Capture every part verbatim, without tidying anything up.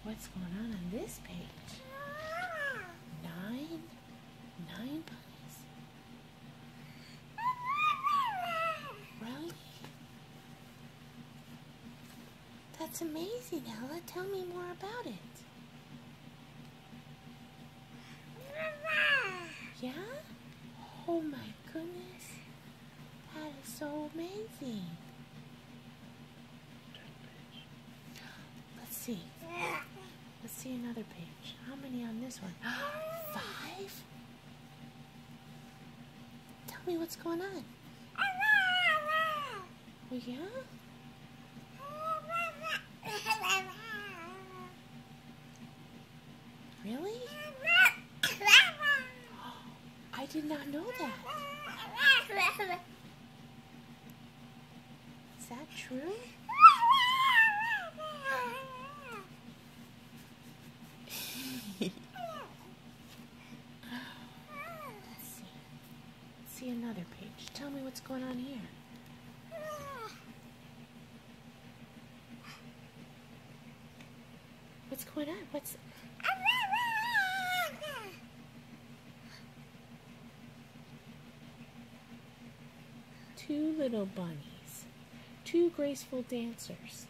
what's going on on this page. Nine, nine bunnies. Really? That's amazing, Ella. Tell me more about it. Yeah? Oh my goodness. That is so amazing. Let's see. Let's see another page. How many on this one? Five? Tell me what's going on. Oh, yeah? Really? I did not know that. Is that true? Let's see. Let's see another page. Tell me what's going on here. What's going on? What's... Two little bunnies. Two graceful dancers.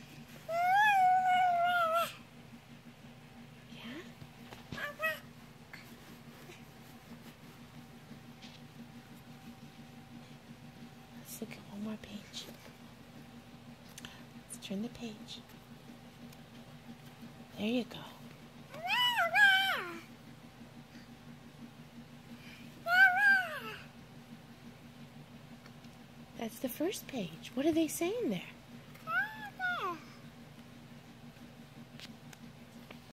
Yeah? Let's look at one more page. Let's turn the page. There you go. That's the first page. What are they saying there?